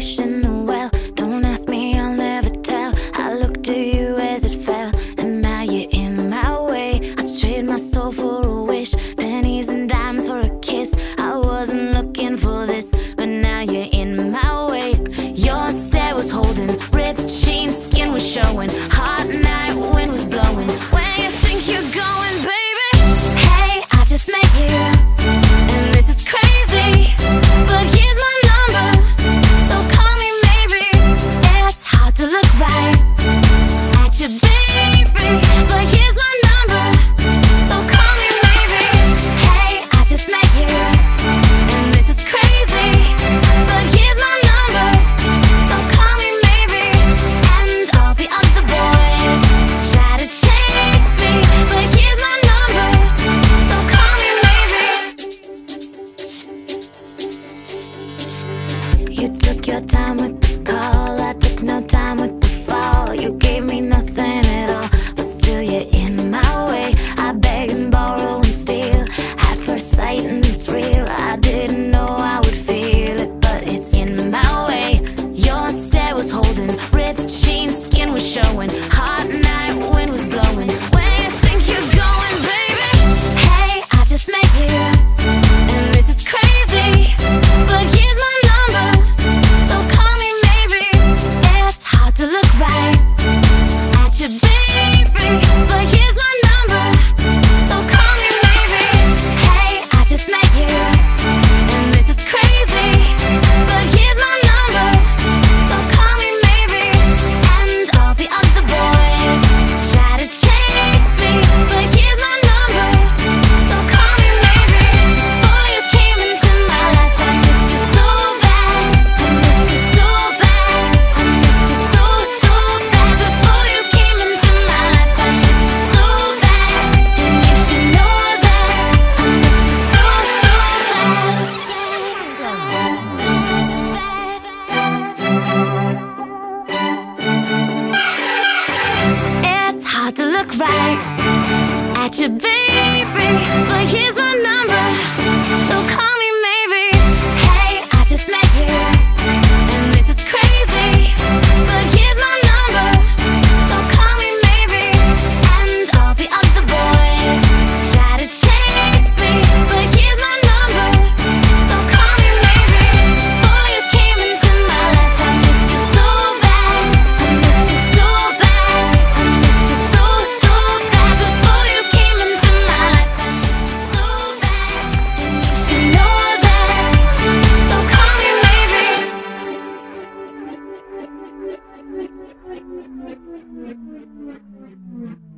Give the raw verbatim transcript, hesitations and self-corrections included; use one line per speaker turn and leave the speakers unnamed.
wishing the well. Don't ask me, I'll never tell. I looked at you as it fell, and now you're in my way. I trade my soul for a wish, pennies and dimes for a kiss. I wasn't looking for this, but now you're in my way. Your stare was holding, ripped jeans, skin was showing. Hot night, wind was blowing. Where you think you're going, baby? Hey, I just met you, and this is crazy, but here's my number, so call me maybe. It's hard to look right at you, baby, but here's my number, so call me maybe. Hey, I just met you, and this is crazy, but here's my number, so call me maybe. And all the other boys try to chase me, but here's my number, so call me maybe. You took your time with the call, I took no time with the fall. You gave me nothing at all, but still you're in my way. I beg and borrow and steal at first sight, and it's real. I didn't know I would feel it, but it's in my way. Your stare was holding, ripped jeans, skin was showing. Hot night, wind was blowing. Where you think you're going, baby? Hey, I just met you, and this is crazy, but here's my number, so call me maybe. It's hard to look right at you, baby, but here's my number, so call me maybe. Hey, I just met you, and this is crazy, but here's my number, so call me maybe. And all the other boys try to chase me, but here's my number, so call me maybe. Before you came into my life, I missed you so bad, I missed you so bad, I missed you so, so bad. Before you came into my life, I missed you so bad, and you should know that I missed you so, so bad. It's hard to look right at you, baby, but here's my number, so call me maybe. Hey, I just met you, and this is crazy, but here's my number, so call me maybe. And all the other boys try to chase me, but here's my number, so call me maybe. Before you came into my life, I missed you so bad, I missed you so bad, I missed you so, so bad. Before you came into my life, I missed you so bad, and you should know that, so call me maybe.